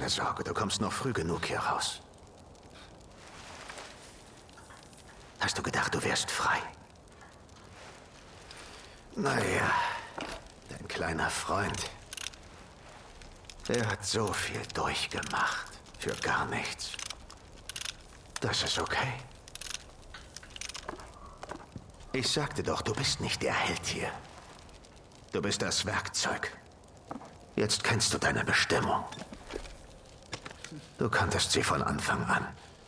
keine Sorge, du kommst noch früh genug hier raus. Hast du gedacht, du wärst frei? Naja, dein kleiner Freund, der hat so viel durchgemacht. Für gar nichts. Das ist okay. Ich sagte doch, du bist nicht der Held hier. Du bist das Werkzeug. Jetzt kennst du deine Bestimmung. Du kanntest sie von Anfang an.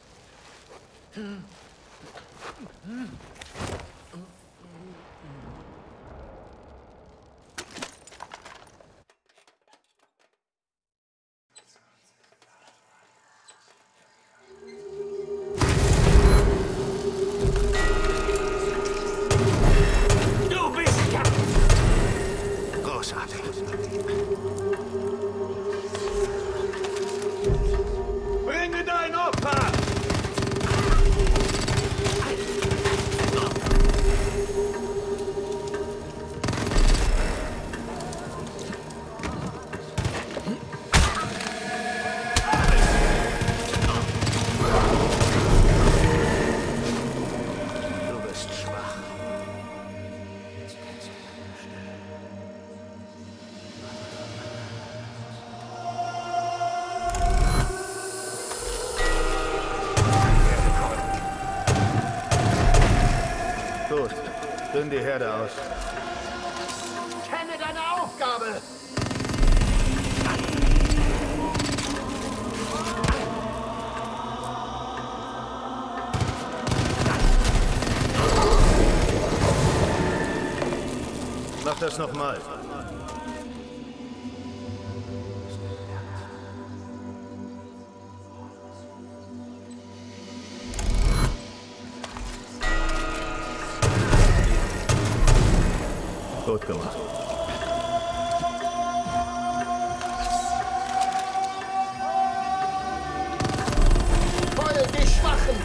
Dünn die Herde aus. Kenne deine Aufgabe! Mach das nochmal. Gut gemacht. Feuer die Schwachen!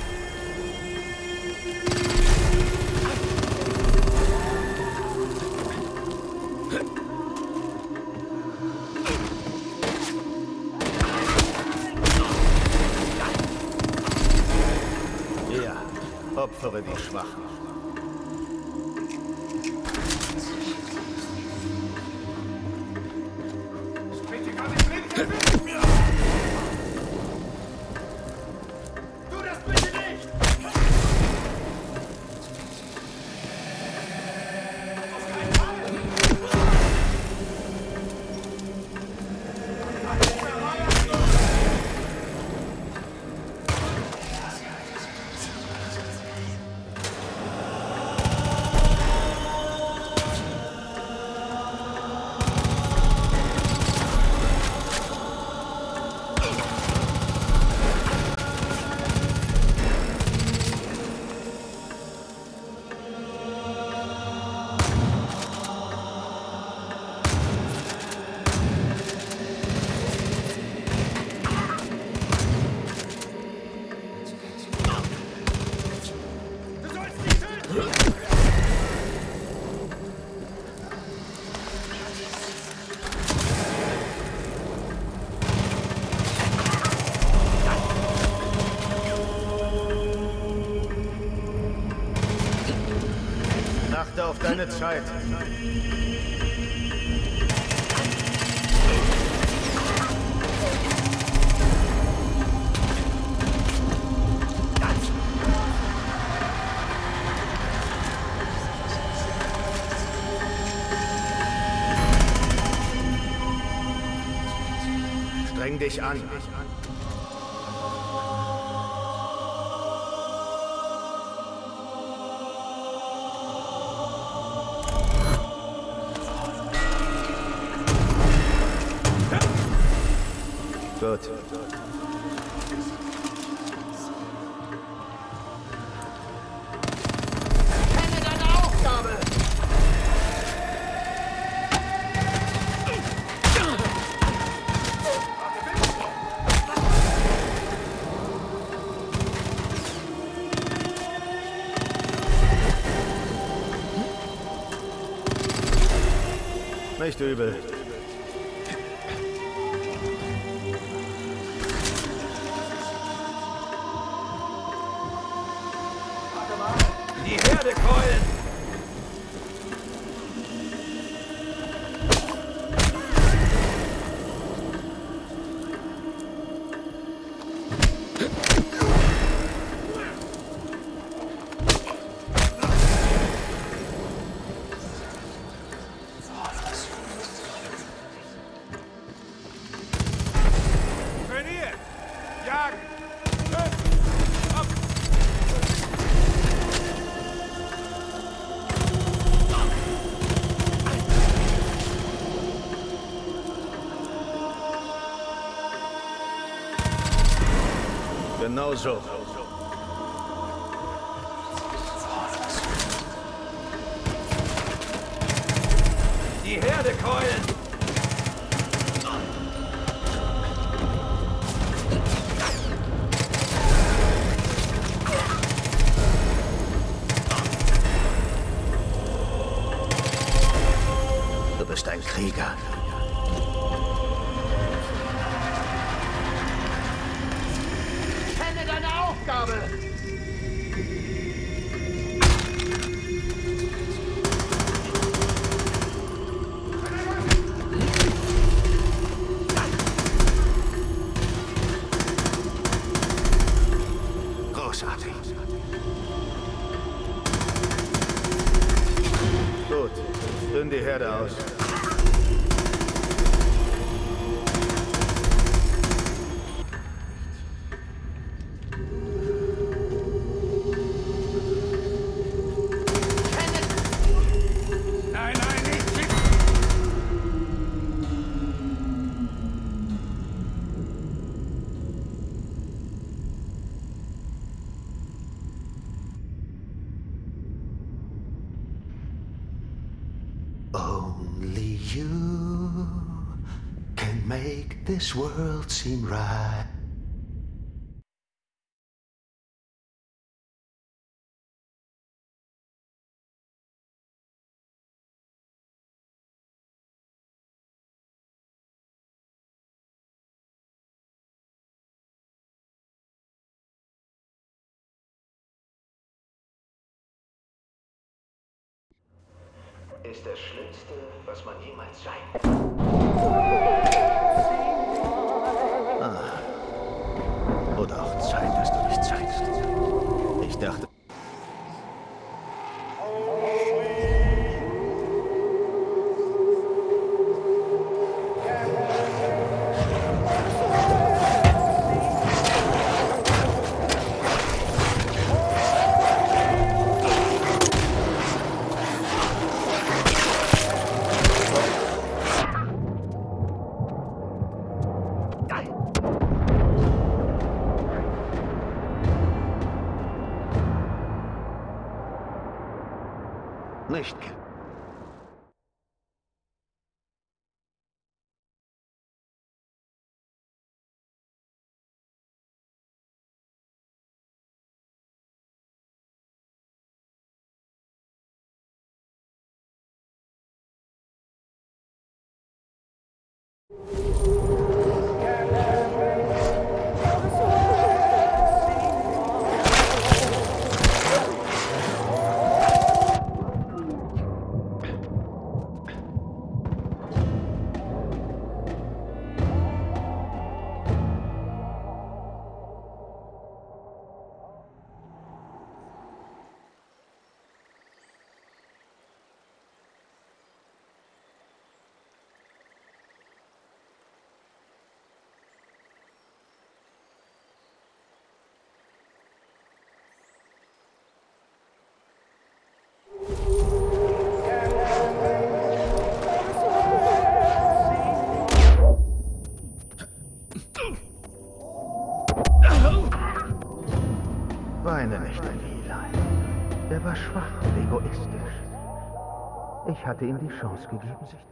Ja, opfere die Schwachen. Achte auf deine Zeit. Streng dich an. Gut. Kenne deine Aufgabe! Nicht übel. Herde keulen! Trainiert! Jagen! Ab! Genau so. Die Herde keulen! Du bist ein Krieger. Kenne deine Aufgabe! Großartig. Gut. Dünn die Herde aus. Nein, nein, nicht schicken! Only you can make this world seem right. Ist das Schlimmste, was man jemals sein kann. Oder auch Zeit, dass du dich zeigst. Ich dachte... Nicht. Weine nicht, Eli. Er war schwach und egoistisch. Ich hatte ihm die Chance gegeben, sich...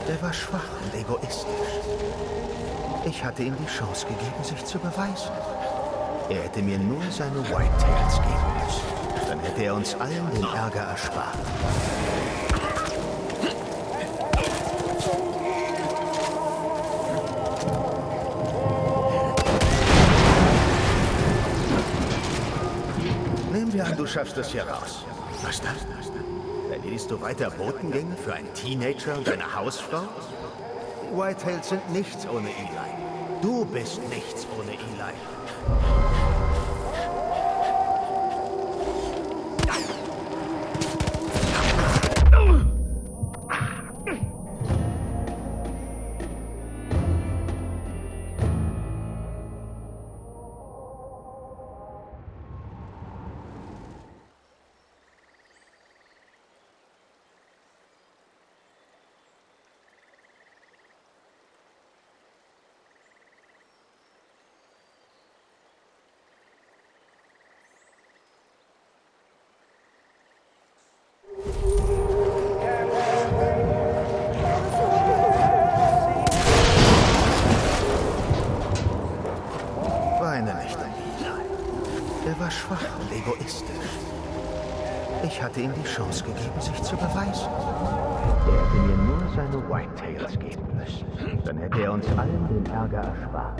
Er war schwach und egoistisch. Ich hatte ihm die Chance gegeben, sich zu beweisen. Er hätte mir nur seine Whitetails geben müssen. Dann hätte er uns allen den Ärger erspart. Nehmen wir an, du schaffst es hier raus. Was dann? Erledigst du weiter Botengänge für einen Teenager und eine Hausfrau? Die Whitetails sind nichts ohne Eli. Du bist nichts ohne Eli. Weine nicht an Eli. Er war schwach und egoistisch. Ich hatte ihm die Chance gegeben, sich zu beweisen. Er hätte mir nur seine Whitetails geben müssen. Dann hätte er uns allen den Ärger erspart.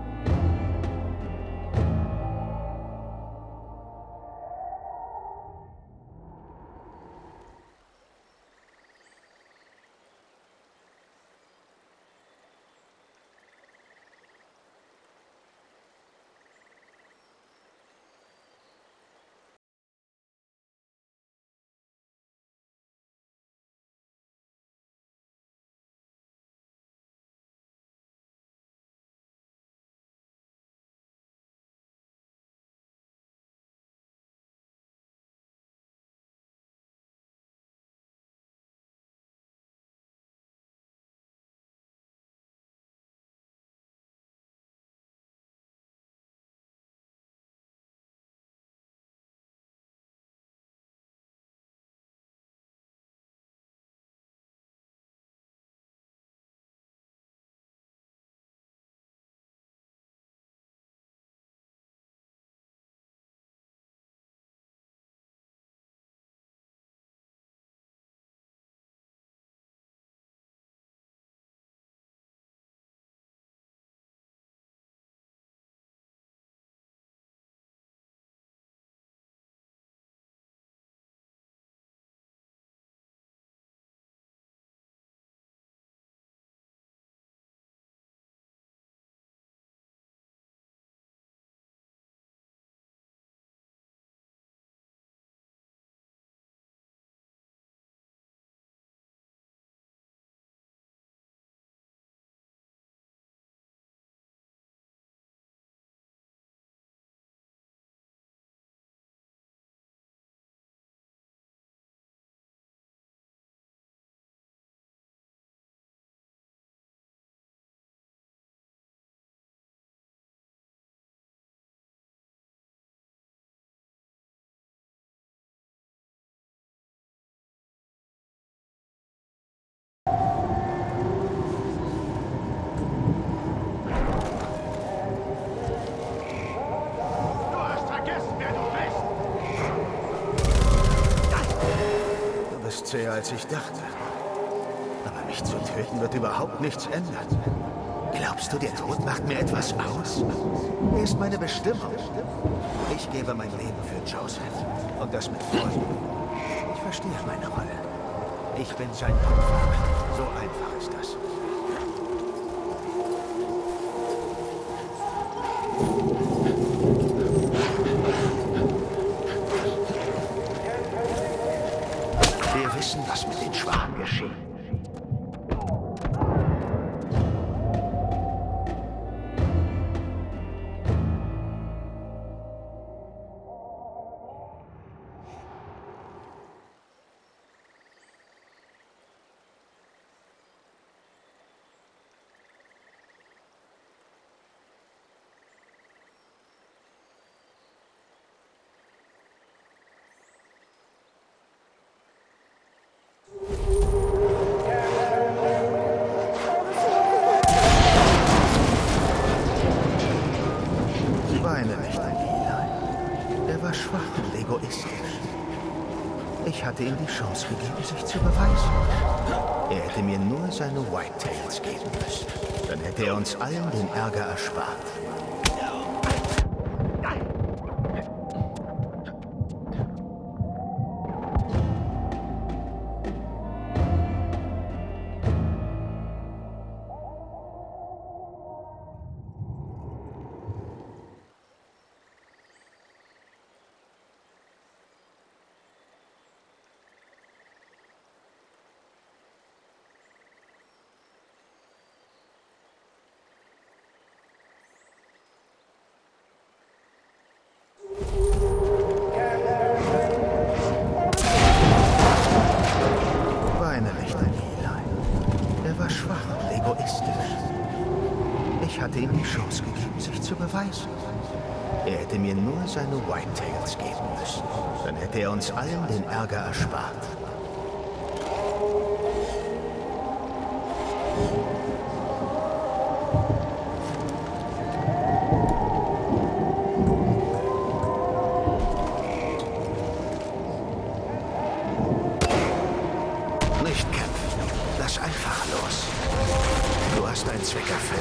Zäher als ich dachte. Aber mich zu töten wird überhaupt nichts ändern. Glaubst du, der Tod macht mir etwas aus? Er ist meine Bestimmung. Ich gebe mein Leben für Joseph. Und das mit Freude. Ich verstehe meine Rolle. Ich bin sein Opfer. So einfach ist das. Wir wissen, was mit den Schwachen geschieht. schwach und egoistisch. Ich hatte ihm die Chance gegeben, sich zu beweisen. Er hätte mir nur seine Whitetails geben müssen. Dann hätte er uns allen den Ärger erspart. Ich hatte ihm die Chance gegeben, sich zu beweisen. Er hätte mir nur seine Whitetails geben müssen. Dann hätte er uns allen den Ärger erspart. Nicht kämpfen. Lass einfach los. Du hast deinen Zweck erfüllt.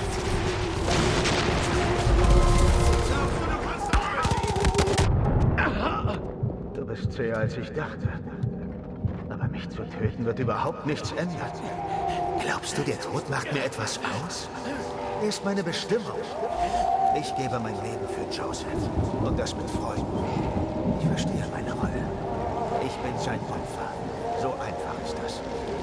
Du bist zäher, als ich dachte. Aber mich zu töten wird überhaupt nichts ändern. Glaubst du, der Tod macht mir etwas aus? Er ist meine Bestimmung. Ich gebe mein Leben für Joseph. Und das mit Freuden. Ich verstehe meine Rolle. Ich bin sein Opfer. So einfach ist das.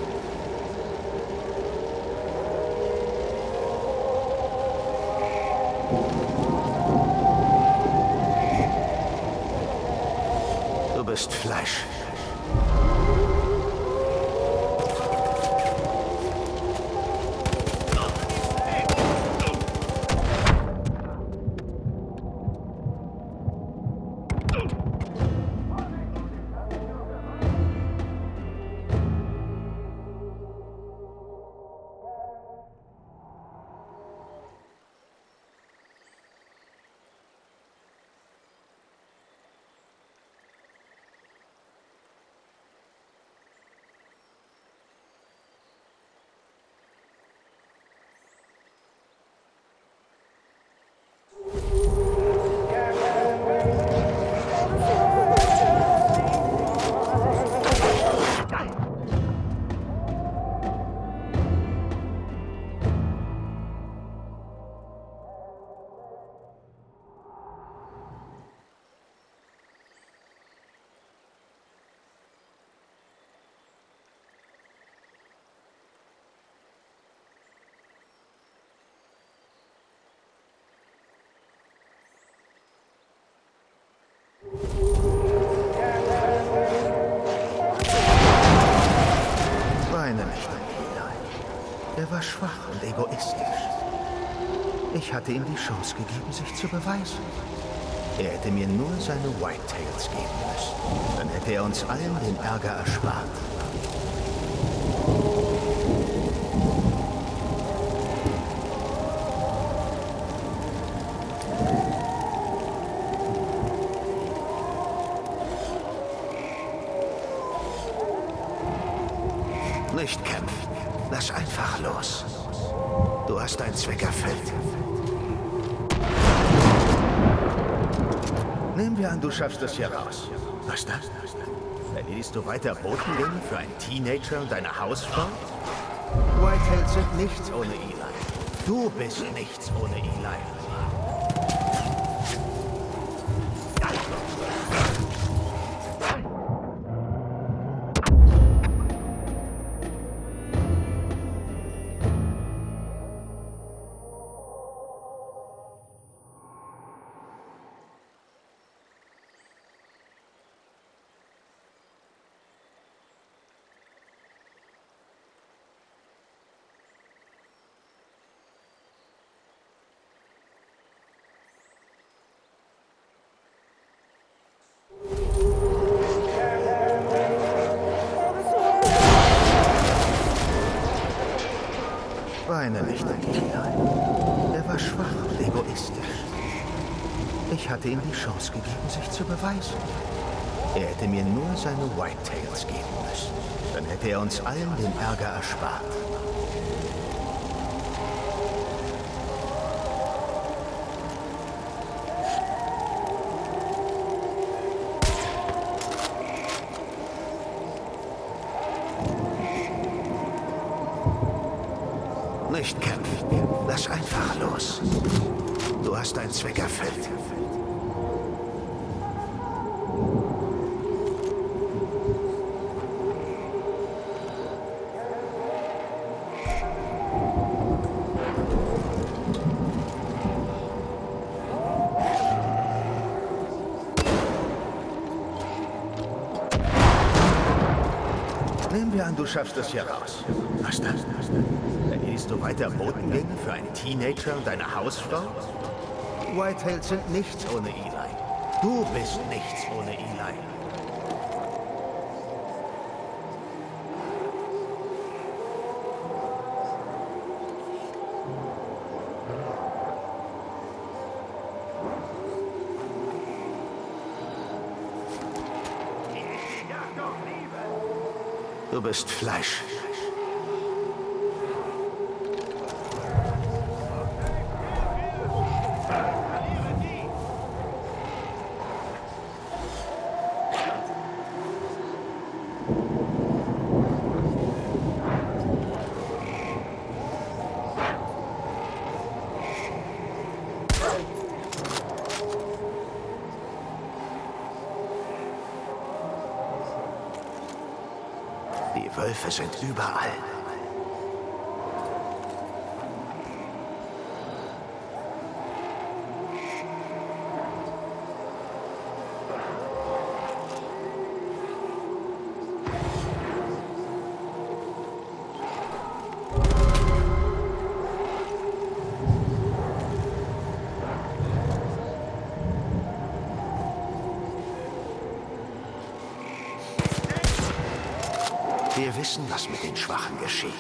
Du bist Fleisch. Weine nicht an Eli. Er war schwach und egoistisch. Ich hatte ihm die Chance gegeben, sich zu beweisen. Er hätte mir nur seine Whitetails geben müssen. Dann hätte er uns allen den Ärger erspart. Nicht kämpfen. Lass einfach los. Du hast deinen Zweck erfüllt. Nehmen wir an, du schaffst es hier raus. Was dann? Erledigst du weiter Botengänge für einen Teenager und eine Hausfrau? Whitetails sind nichts ohne Eli. Du bist nichts ohne Eli. Weine nicht an Eli. Er war schwach und egoistisch. Ich hatte ihm die Chance gegeben, sich zu beweisen. Er hätte mir nur seine Whitetails geben müssen. Dann hätte er uns allen den Ärger erspart. Nicht kämpfen. Lass einfach los. Du hast deinen Zweck erfüllt. Nehmen wir an, du schaffst es hier raus. Was dann? Erledigst du weiter Botengänge für einen Teenager und eine Hausfrau? Whitetails sind nichts ohne Eli. Du bist nichts ohne Eli. Du bist Fleisch. Die Wölfe sind überall. Wir wissen, was mit den Schwachen geschieht.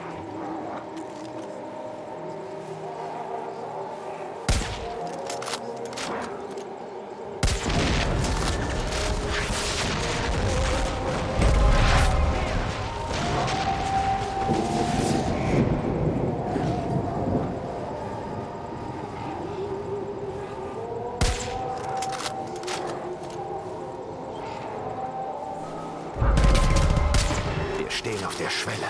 Stehen auf der Schwelle.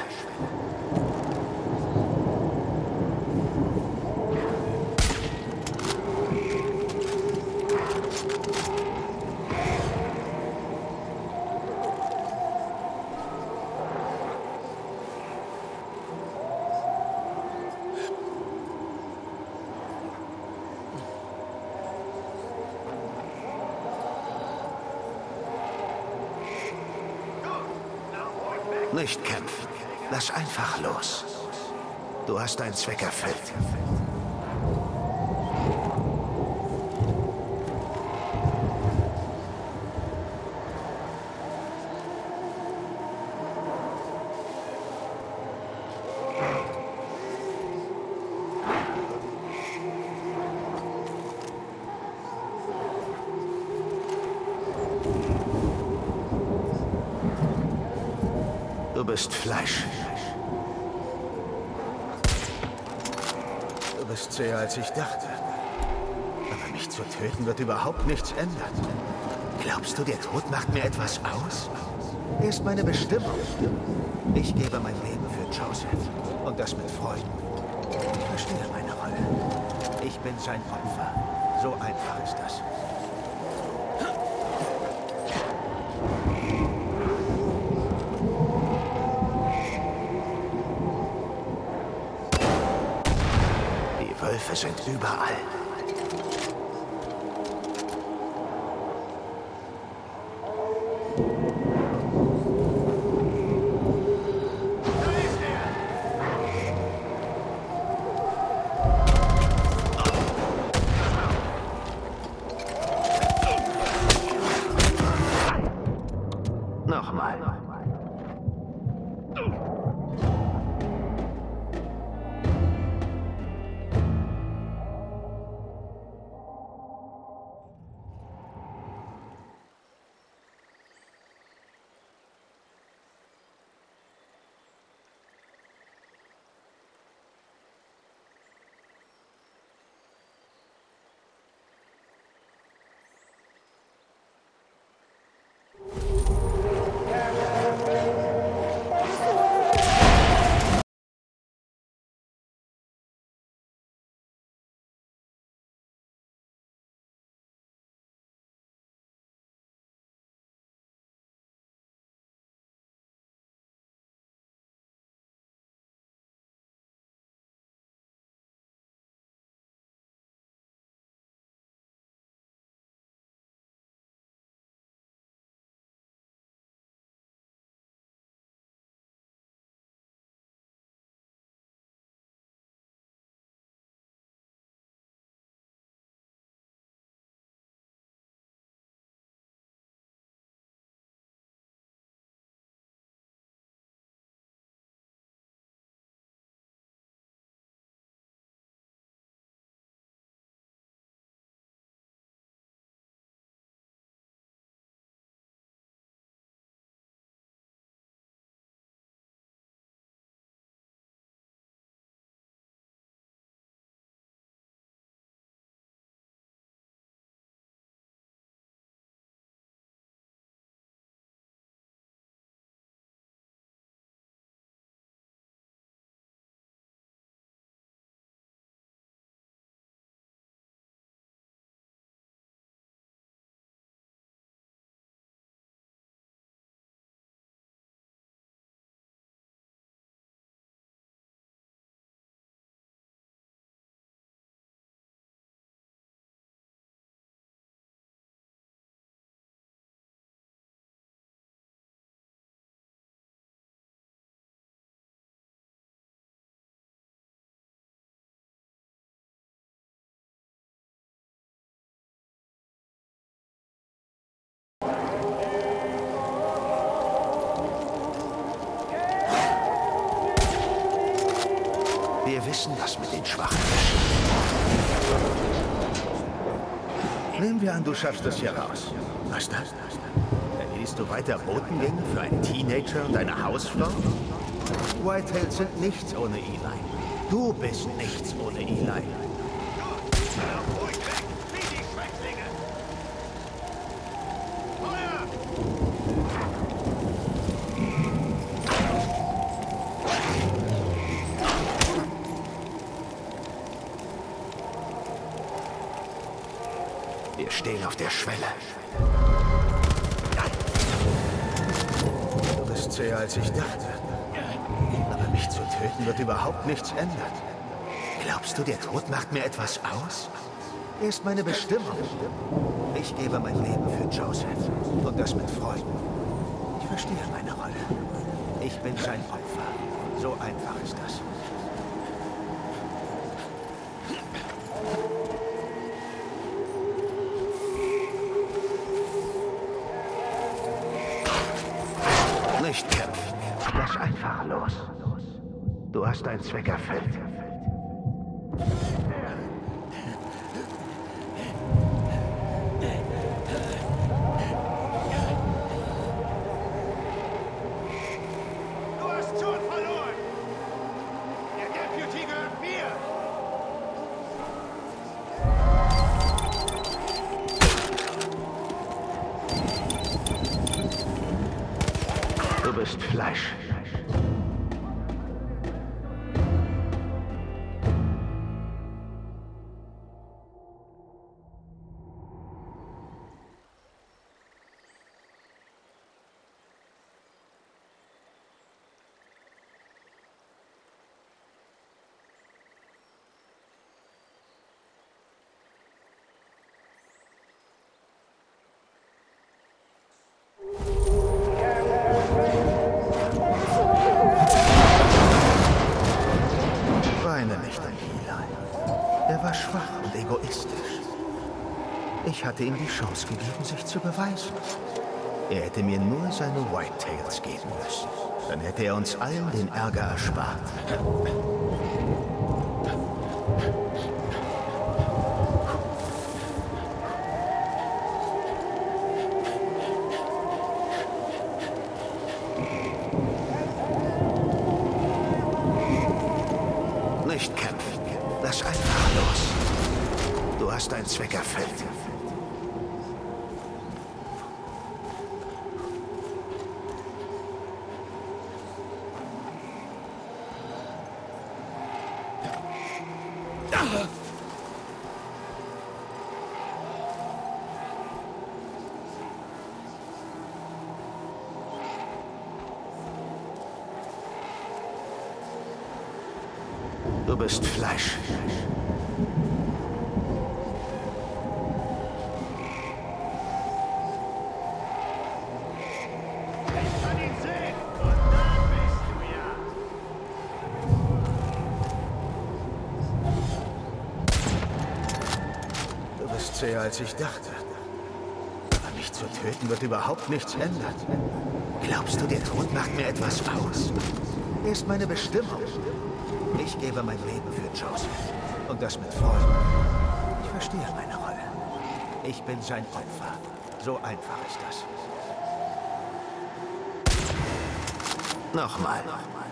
Nicht kämpfen. Lass einfach los. Du hast deinen Zweck erfüllt. Du bist Fleisch. Du bist zäher, als ich dachte. Aber mich zu töten wird überhaupt nichts ändern. Glaubst du, der Tod macht mir etwas aus? Er ist meine Bestimmung. Ich gebe mein Leben für Joseph. Und das mit Freuden. Ich verstehe meine Rolle. Ich bin sein Opfer. So einfach ist das. Die Wölfe sind überall. Nochmal. Wir wissen, was mit den Schwachen ist. Nehmen wir an, du schaffst es hier raus. Was das? Erledigst du weiter Botengänge für einen Teenager und eine Hausfrau? Whitetails sind nichts ohne Eli. Du bist nichts ohne Eli. Wir stehen auf der Schwelle. Du bist zäher als ich dachte. Aber mich zu töten wird überhaupt nichts ändern. Glaubst du, der Tod macht mir etwas aus? Er ist meine Bestimmung. Ich gebe mein Leben für Joseph. Und das mit Freuden. Ich verstehe meine Rolle. Ich bin sein Opfer. So einfach ist das. Nicht kämpfen. Lass einfach los. Du hast deinen Zweck erfüllt. Du hast schon verloren! Der Deputy gehört mir! Du bist Fleisch. Weine nicht an Eli. Er war schwach und egoistisch. Ich hatte ihm die Chance gegeben, sich zu beweisen. Er hätte mir nur seine Whitetails geben müssen. Dann hätte er uns allen den Ärger erspart. Nicht kämpfen. Lass einfach los. Du hast deinen Zweck erfüllt. Du bist Fleisch. Ich kann ihn sehen! Und da bist du ja! Du bist zäher als ich dachte. Aber mich zu töten wird überhaupt nichts ändern. Glaubst du, der Tod macht mir etwas aus? Er ist meine Bestimmung. Ich gebe mein Leben für Joseph. Und das mit Freuden. Ich verstehe meine Rolle. Ich bin sein Opfer. So einfach ist das. Nochmal.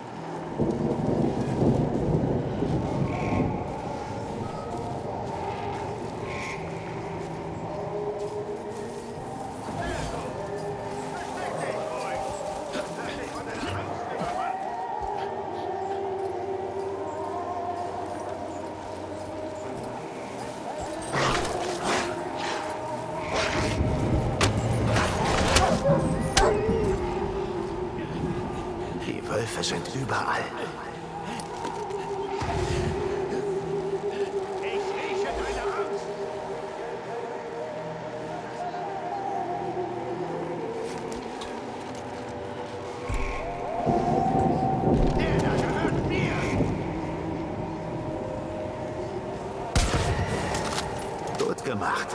Die Wölfe sind überall. Ich rieche deine Angst! Der da gehört mir! Gut gemacht.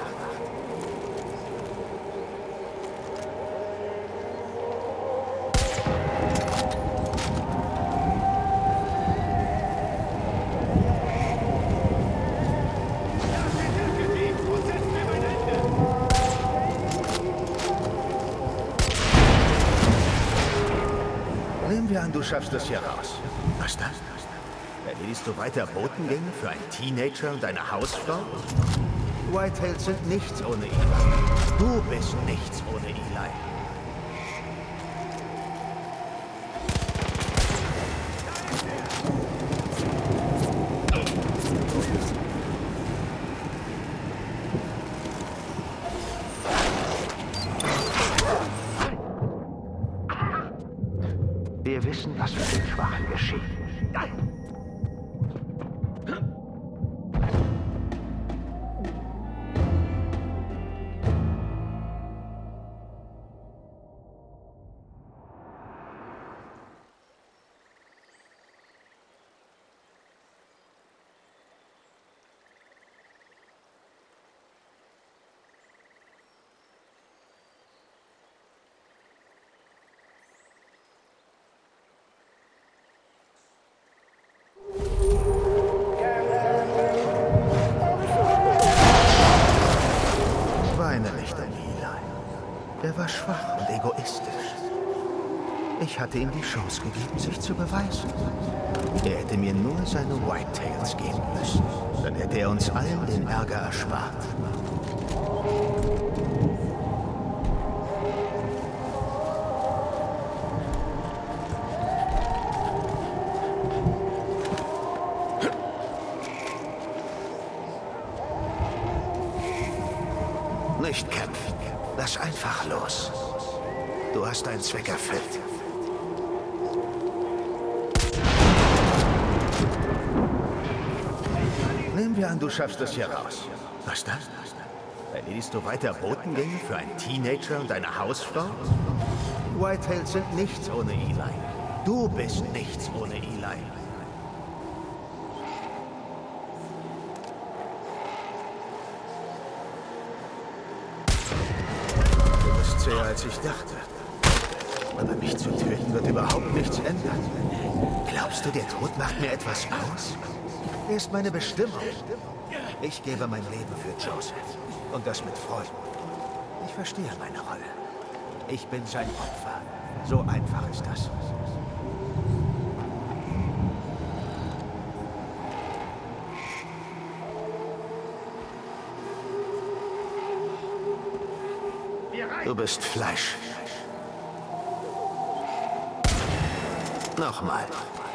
an, du schaffst es hier raus. Was das? Erledigst du weiter Botengänge für einen Teenager und eine Hausfrau? Whitetails sind nichts ohne Eli. Du bist nichts ohne Eli. Wir wissen, was mit den Schwachen geschieht. Er war schwach und egoistisch. Ich hatte ihm die Chance gegeben, sich zu beweisen. Er hätte mir nur seine Whitetails geben müssen. Dann hätte er uns allen den Ärger erspart. Nicht kämpfen. Lass einfach los. Du hast deinen Zweck erfüllt. Nehmen wir an, du schaffst es hier raus. Was das? Erledigst du weiter Botengänge für einen Teenager und eine Hausfrau? Whitetails sind nichts ohne Eli. Du bist nichts ohne Eli. Zäher als ich dachte. Aber mich zu töten wird überhaupt nichts ändern. Glaubst du, der Tod macht mir etwas aus? Er ist meine Bestimmung. Ich gebe mein Leben für Joseph. Und das mit Freuden. Ich verstehe meine Rolle. Ich bin sein Opfer. So einfach ist das. Du bist Fleisch. Nochmal.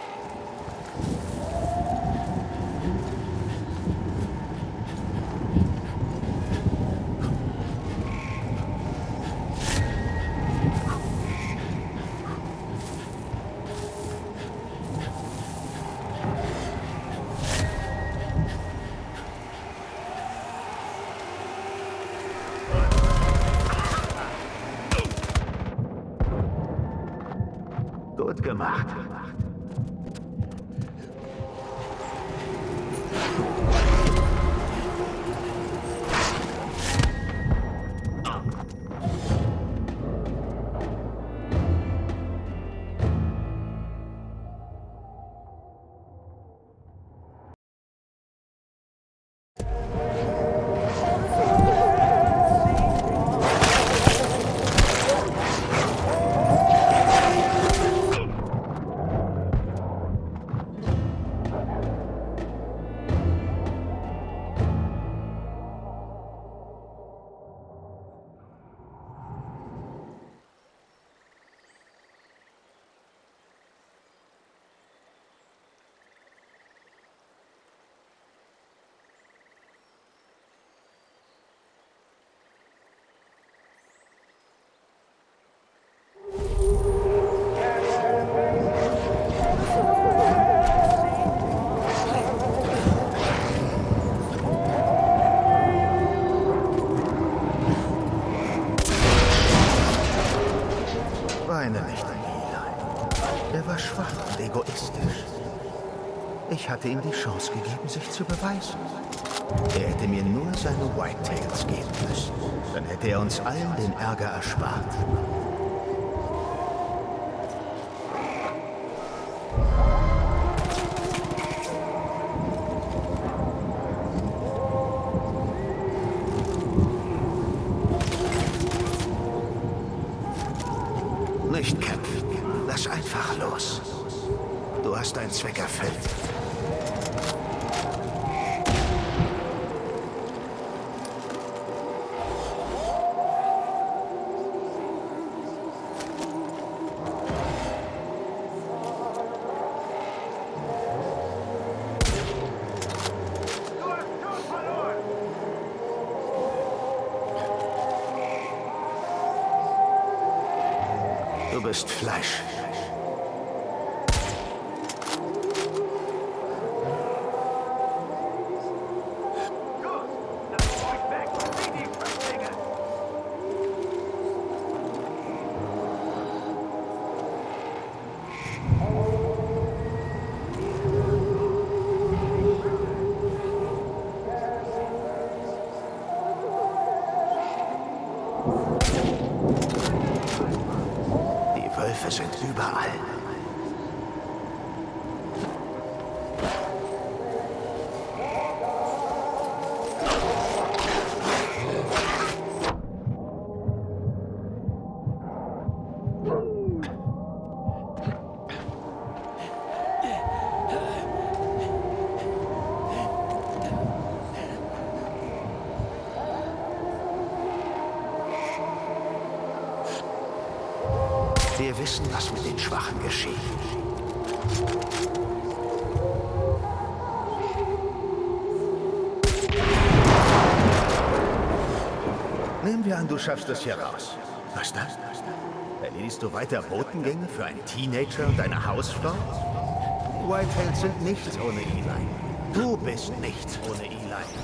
Gut gemacht. Weine nicht an Eli. Er war schwach und egoistisch. Ich hatte ihm die Chance gegeben, sich zu beweisen. Er hätte mir nur seine Whitetails geben müssen. Dann hätte er uns allen den Ärger erspart. Nicht kämpfen. Lass einfach los. Zweck erfüllt. Du bist Fleisch. Die Wölfe sind überall. Wir wissen, was mit den Schwachen geschieht. Nehmen wir an, du schaffst es hier raus. Was das? Erledigst du weiter Botengänge für einen Teenager und eine Hausfrau? Whitetails sind nichts ohne Eli. Du bist nichts ohne Eli.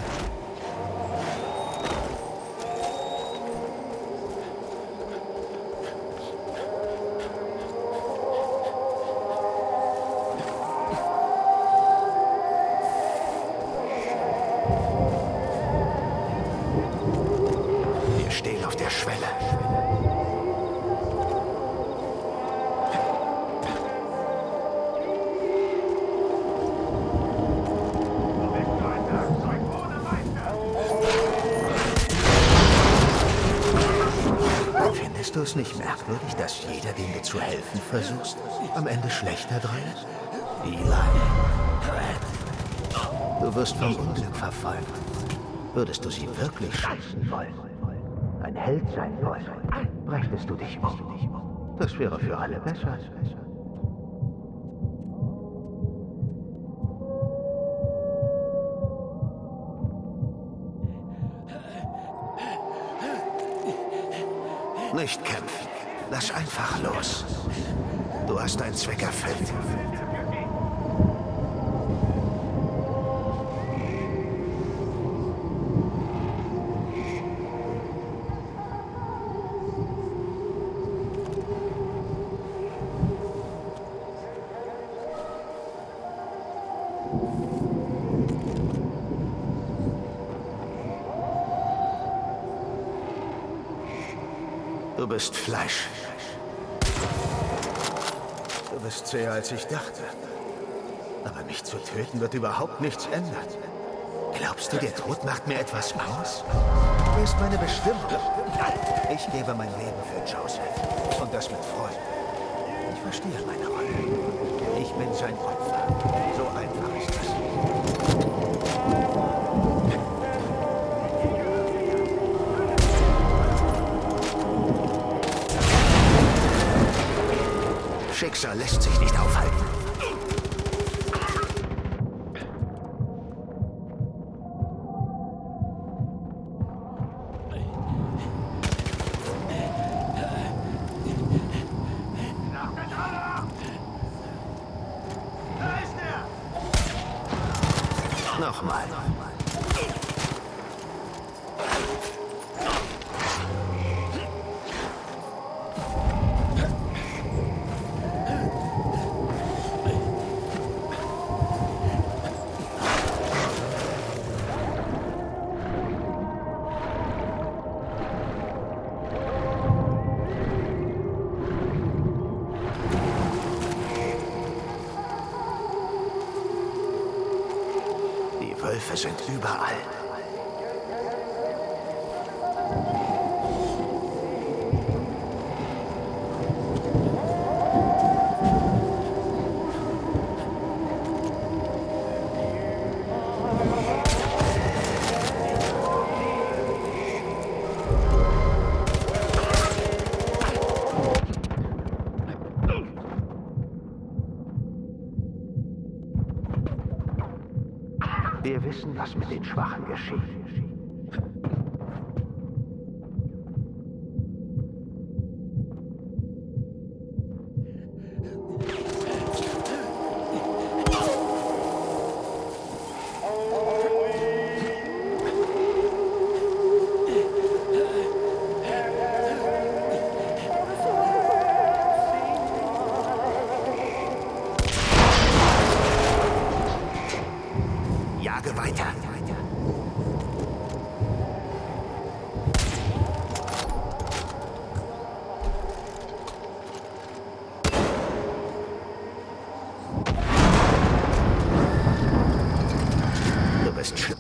Wir stehen auf der Schwelle. Findest du es nicht merkwürdig, dass jeder, dem du zu helfen versuchst, am Ende schlechter dran ist? Eli, Brad, du wirst vom Unglück verfolgt. Würdest du sie wirklich schützen wollen, ein Held sein wollen, brächtest du dich um. Das wäre für alle besser. Nicht kämpfen. Lass einfach los. Du hast deinen Zweck erfüllt. Du bist Fleisch. Du bist zäher, als ich dachte. Aber mich zu töten wird überhaupt nichts ändern. Glaubst du, der Tod macht mir etwas aus? Er ist meine Bestimmung. Ich gebe mein Leben für Joseph. Und das mit Freude. Ich verstehe meine Rolle. Ich bin sein Opfer. So einfach ist das. Schicksal lässt sich nicht aufhalten. Nochmal. Die Wölfe sind überall. Wir wissen, was mit den Schwachen geschieht. Jage weiter. Du bist schlimm.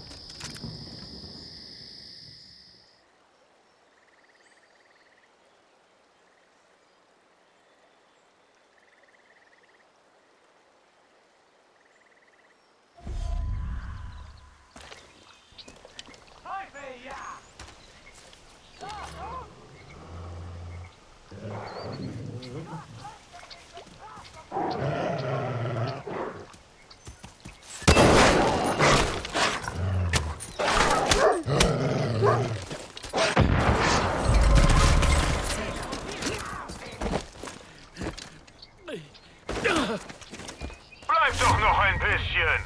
Teufel, ja! Bleib doch noch ein bisschen!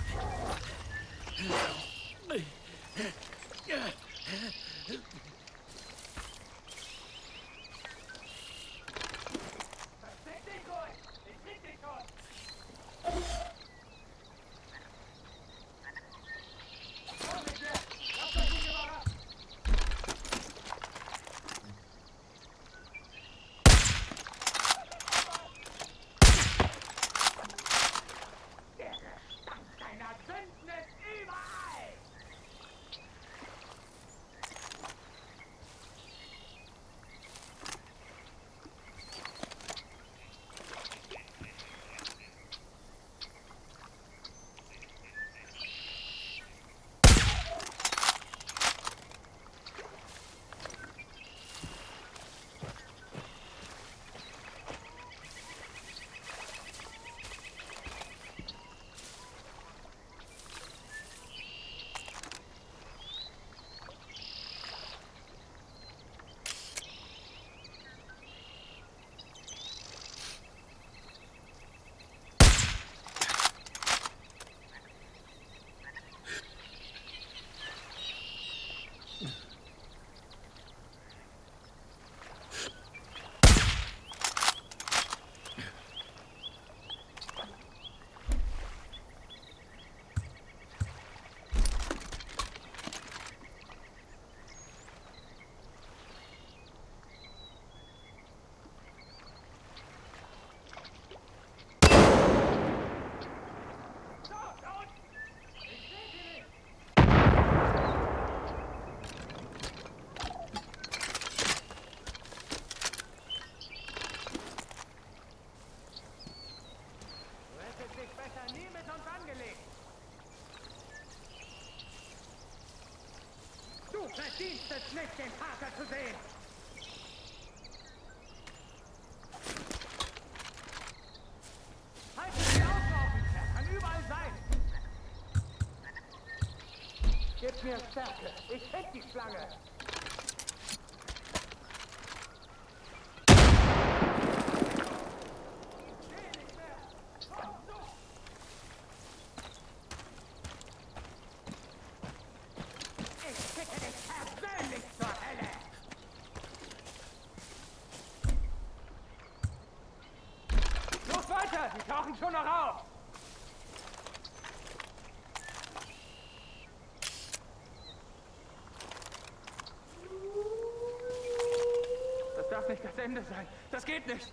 Deiner Sünden ist überall! Du verdienst es nicht, den Vater zu sehen! Halten Sie auflaufen! Er kann überall sein! Gib mir Stärke! Ich find die Schlange! Los weiter! Die tauchen schon noch auf! Das darf nicht das Ende sein. Das geht nicht!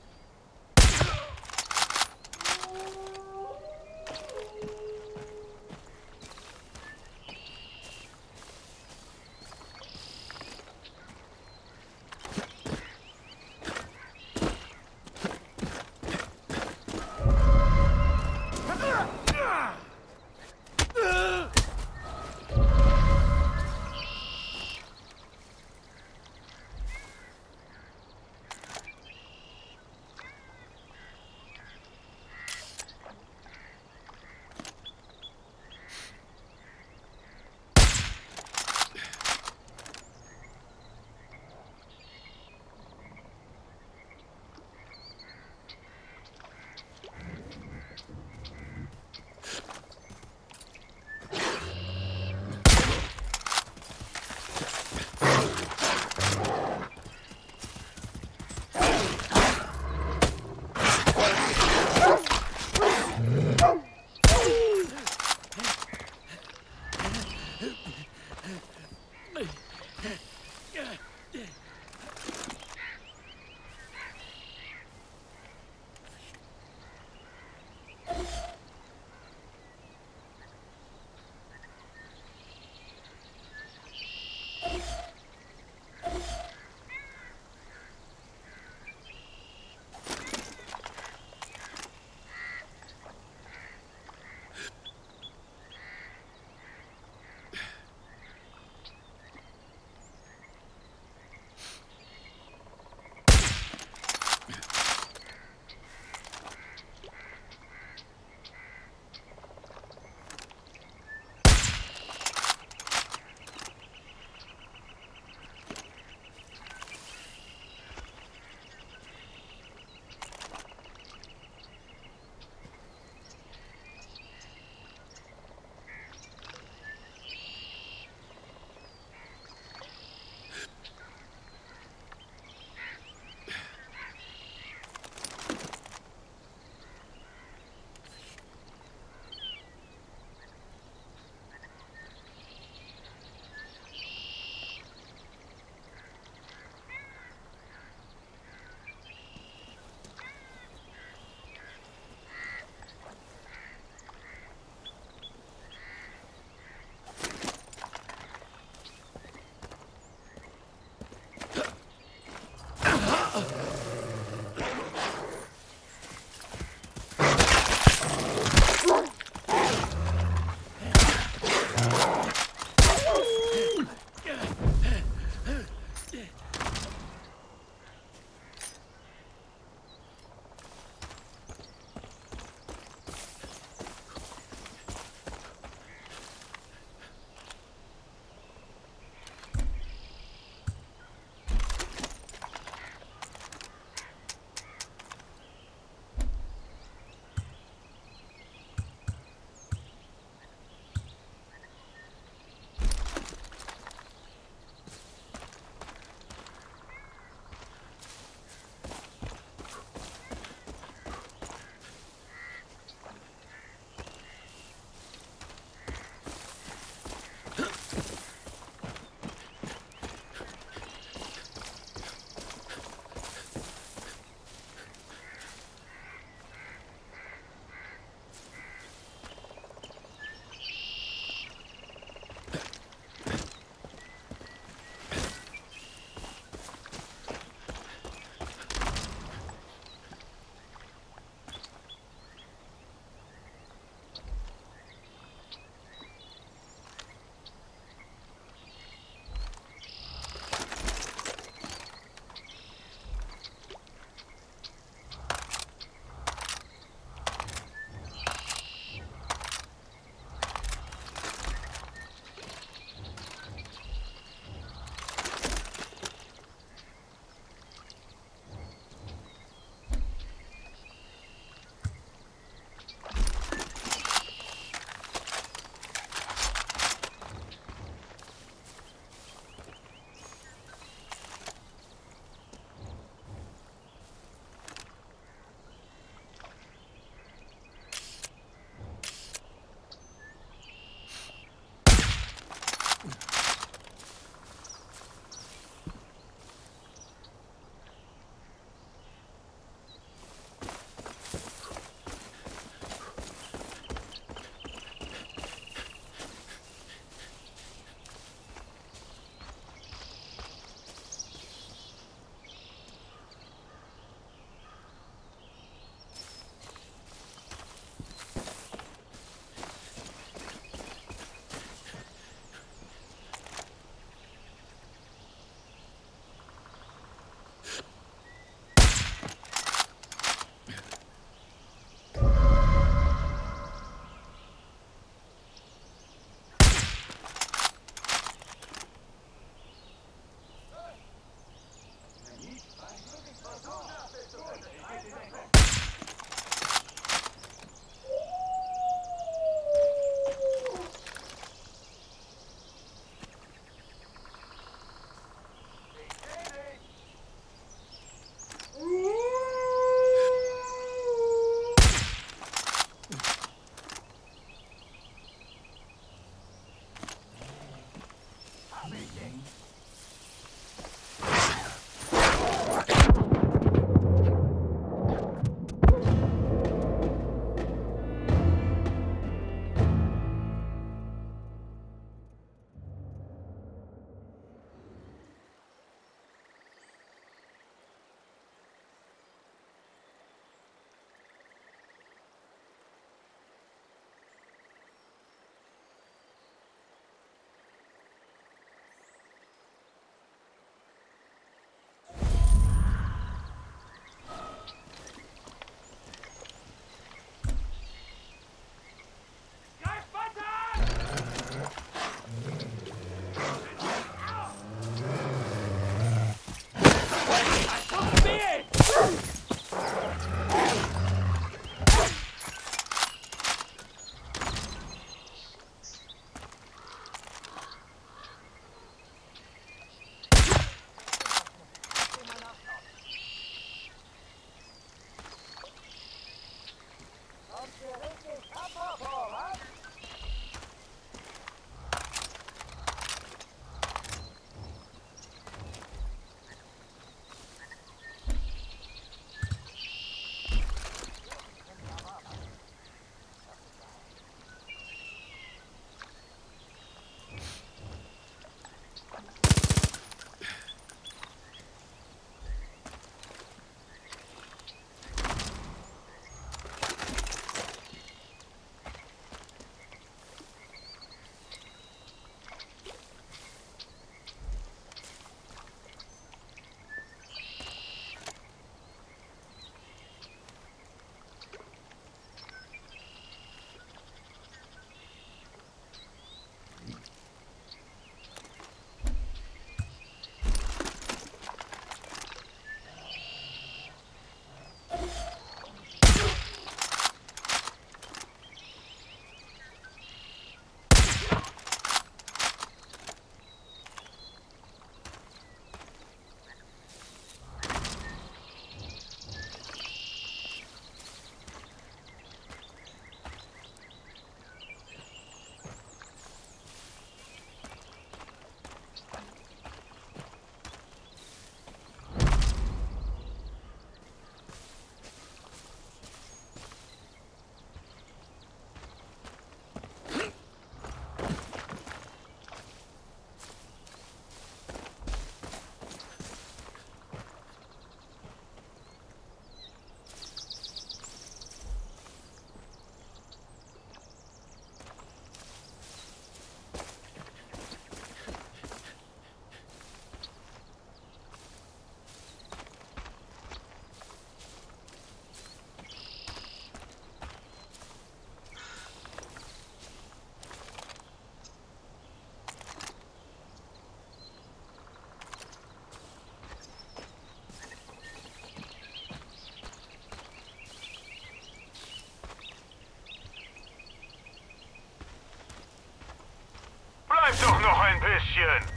doch noch ein bisschen.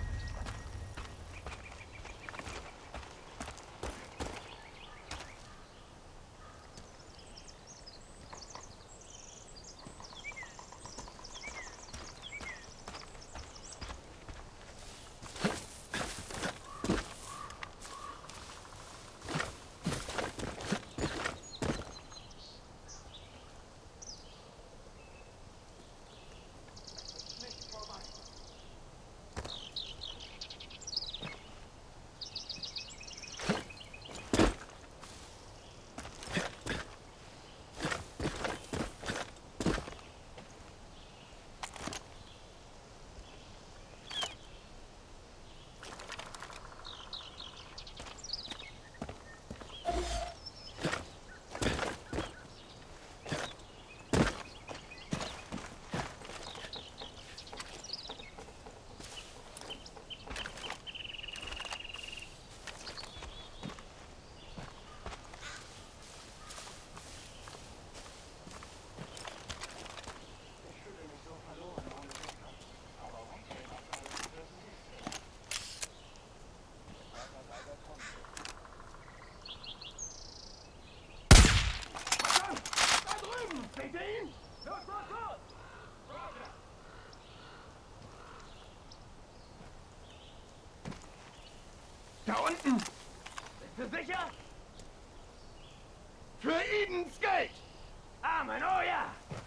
Da unten! Bist du sicher? Für Edens Geld! Amen, oh ja!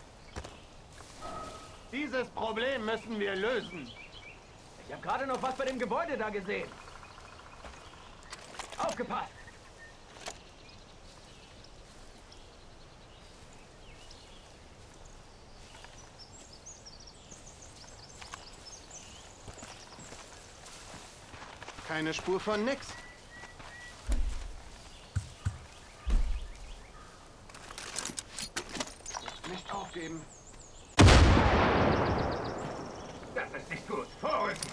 Dieses Problem müssen wir lösen. Ich habe gerade noch was bei dem Gebäude da gesehen. Aufgepasst! Keine Spur von nix. Nicht aufgeben. Das ist nicht gut. Vorrücken!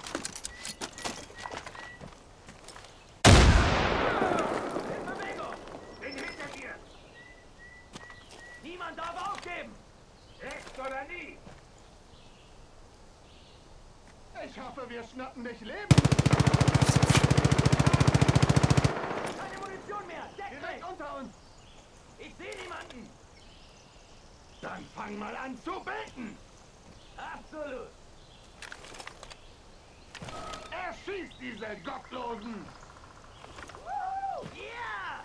In Bewegung! Bin hinter dir! Niemand darf aufgeben! Jetzt oder nie! Ich hoffe, wir schnappen dich lebend. Keine Munition mehr! Deck Direkt mich! unter uns. Ich sehe niemanden! Dann fang mal an zu beten. Absolut! Erschieß diese Gottlosen. Ja!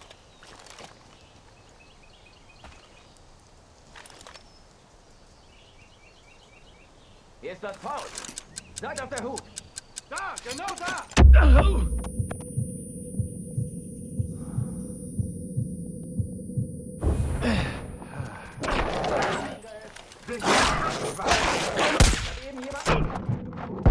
Hier ist das Haus. Seid auf der Hut. Da, genau da. Eben jemand.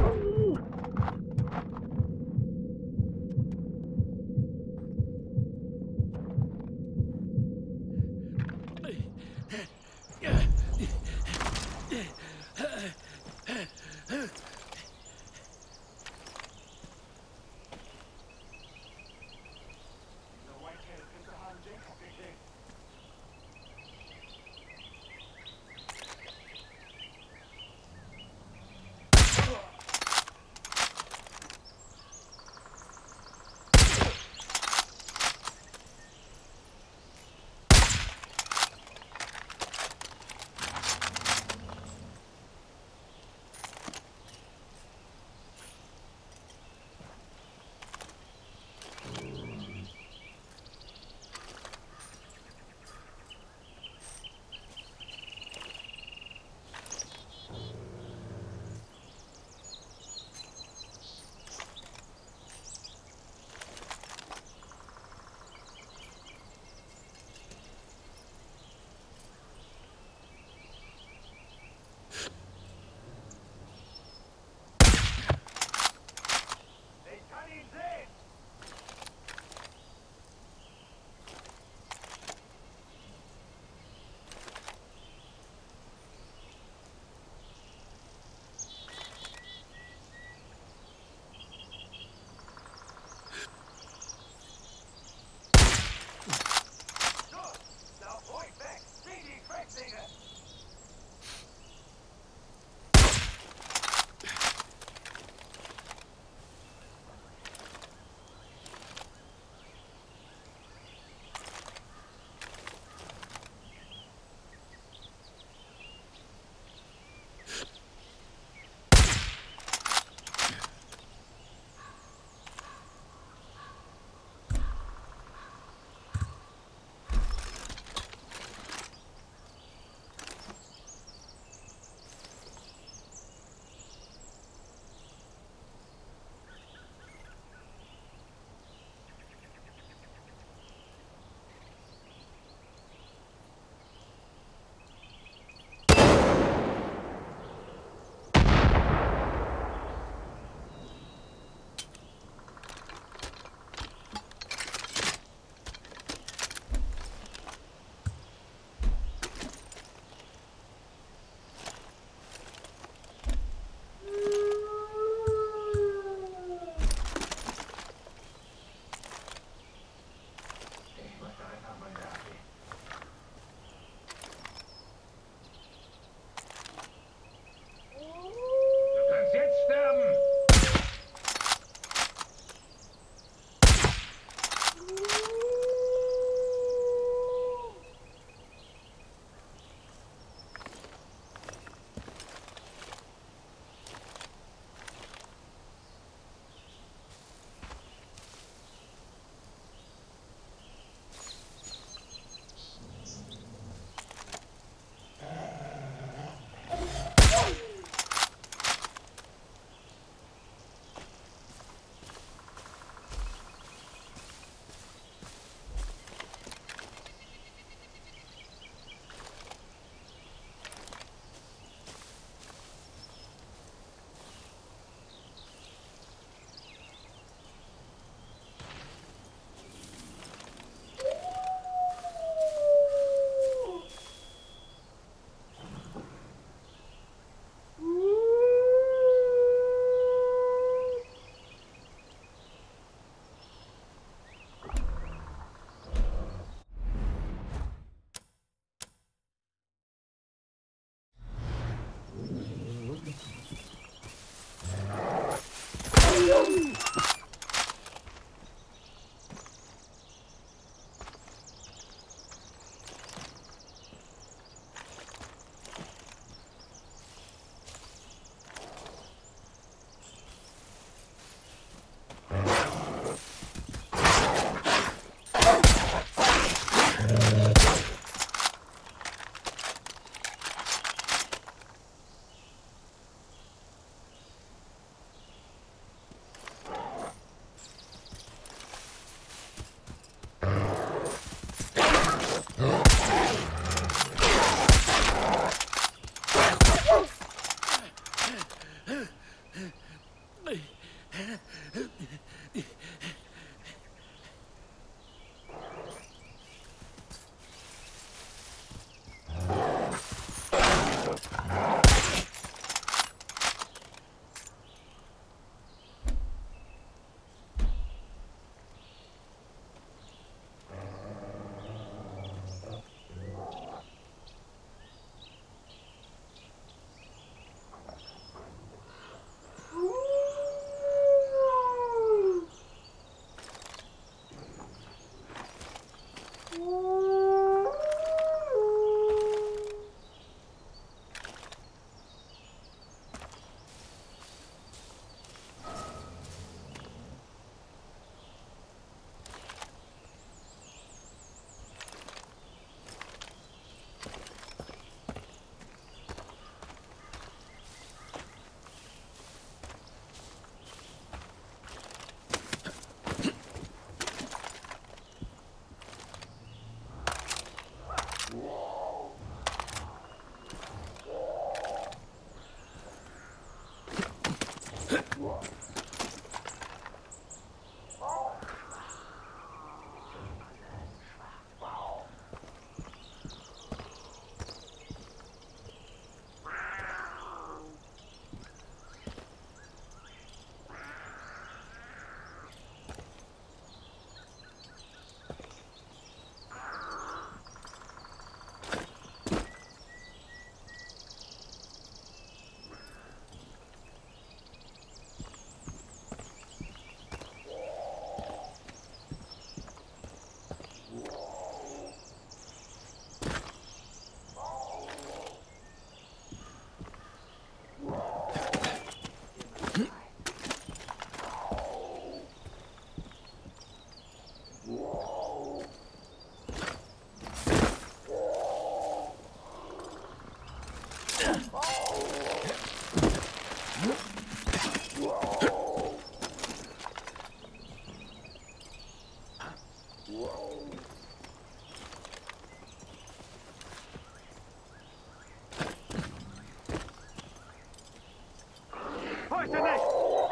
Heute nicht!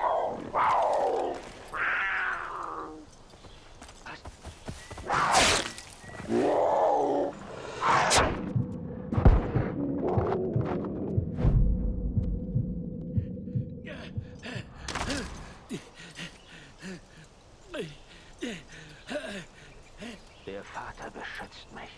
Der Vater beschützt mich.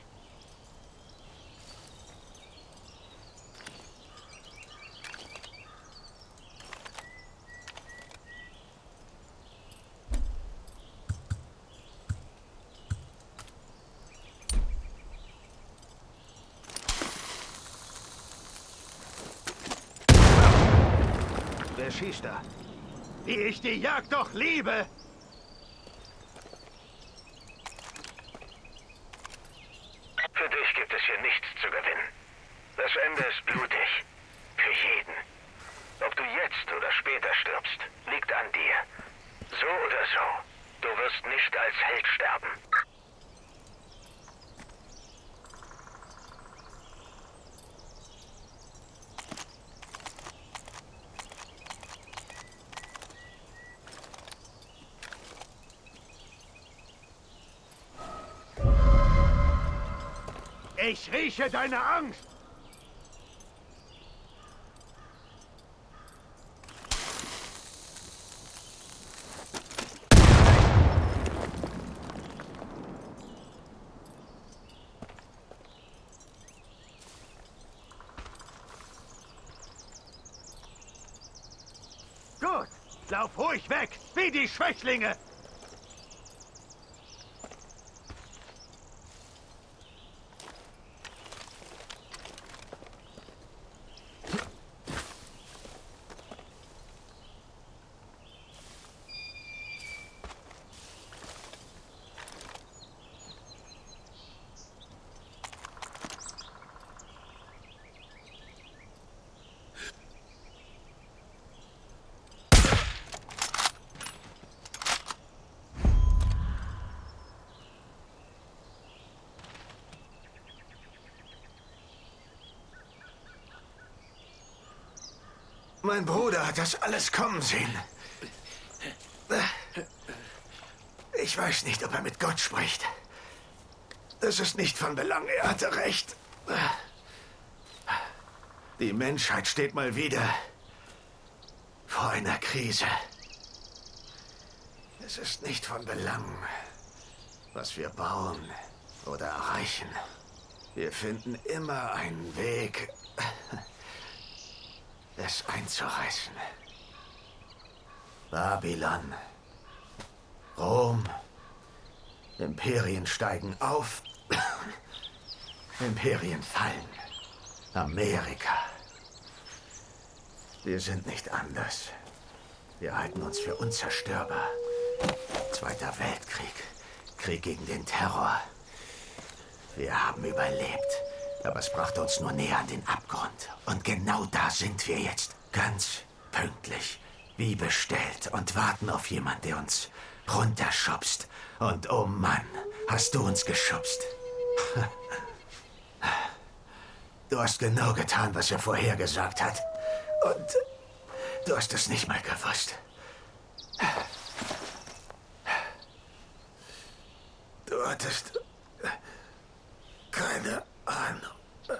Wer schießt da? Wie ich die Jagd doch liebe! Für dich gibt es hier nichts zu gewinnen. Das Ende ist blutig. Für jeden. Ob du jetzt oder später stirbst, liegt an dir. So oder so. Du wirst nicht als Held sterben. Ich rieche deine Angst! Gut, lauf ruhig weg, wie die Schwächlinge! Mein Bruder hat das alles kommen sehen. Ich weiß nicht, ob er mit Gott spricht. Das ist nicht von Belang, er hatte recht. Die Menschheit steht mal wieder vor einer Krise. Es ist nicht von Belang, was wir bauen oder erreichen. Wir finden immer einen Weg, es einzureißen. Babylon, Rom, Imperien steigen auf, Imperien fallen. Amerika. Wir sind nicht anders. Wir halten uns für unzerstörbar. Zweiter Weltkrieg. Krieg gegen den Terror. Wir haben überlebt. Aber es brachte uns nur näher an den Abgrund. Und genau da sind wir jetzt. Ganz pünktlich. Wie bestellt. Und warten auf jemanden, der uns runterschubst. Und oh Mann, hast du uns geschubst. Du hast genau getan, was er vorhergesagt hat. Und du hast es nicht mal gewusst. Du hattest keine Ahnung.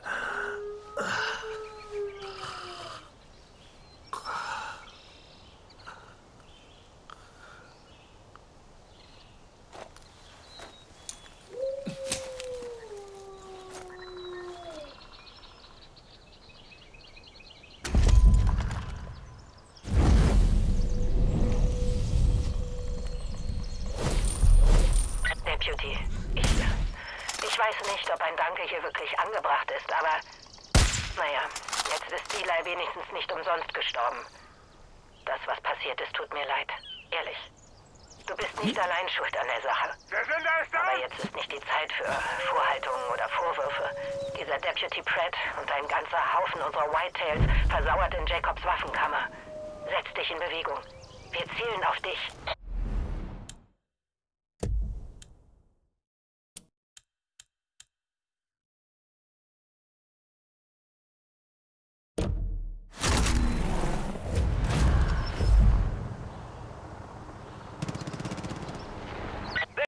Ich weiß nicht, ob ein Danke hier wirklich angebracht ist, aber naja, jetzt ist Eli wenigstens nicht umsonst gestorben. Das, was passiert ist, tut mir leid. Ehrlich. Du bist nicht allein schuld an der Sache. Der Sender ist da! Aber jetzt ist nicht die Zeit für Vorhaltungen oder Vorwürfe. Dieser Deputy Pratt und ein ganzer Haufen unserer Whitetails versauert in Jacobs Waffenkammer. Setz dich in Bewegung. Wir zielen auf dich.